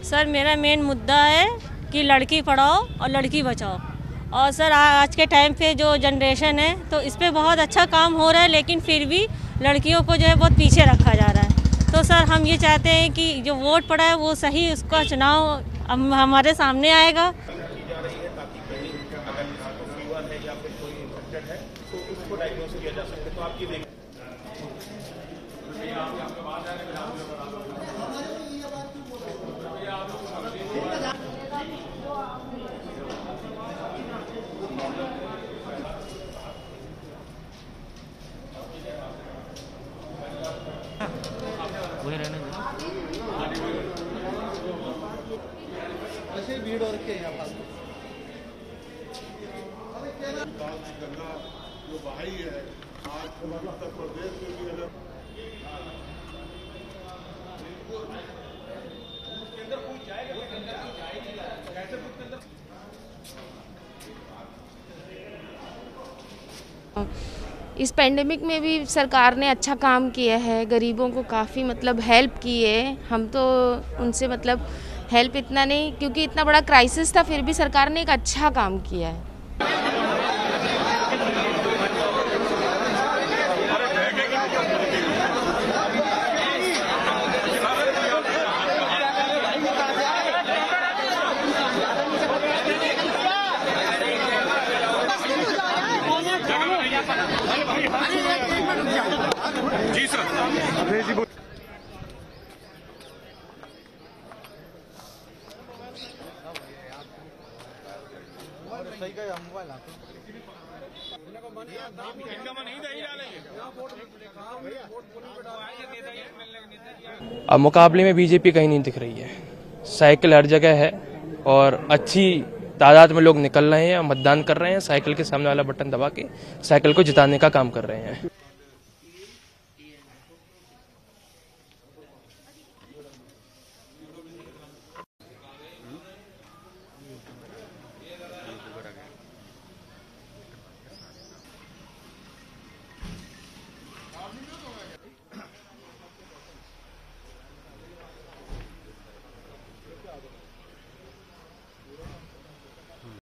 Sir मेरा main मुद्दा है कि लड़की पढ़ाओ और लड़की बचाओ। और सर आज के टाइम पे जो जनरेशन है तो इस पर बहुत अच्छा काम हो रहा है, लेकिन फिर भी लड़कियों को जो है बहुत पीछे रखा जा रहा है। तो सर हम ये चाहते हैं कि जो वोट पड़ा है वो सही, उसका चुनाव हमारे सामने आएगा। ऐसे भीड़ हो रखी है यहाँ पास। गंगा जो बहाई है आज उत्तर प्रदेश में भी अगर इस पेंडेमिक में भी सरकार ने अच्छा काम किया है, गरीबों को काफ़ी मतलब हेल्प की है। हम तो उनसे मतलब हेल्प इतना नहीं, क्योंकि इतना बड़ा क्राइसिस था, फिर भी सरकार ने एक अच्छा काम किया है। जी सर। अब मुकाबले में बीजेपी कहीं नहीं दिख रही है। साइकिल हर जगह है और अच्छी तादाद में लोग निकल रहे हैं, मतदान कर रहे हैं, साइकिल के सामने वाला बटन दबा के साइकिल को जिताने का काम कर रहे हैं।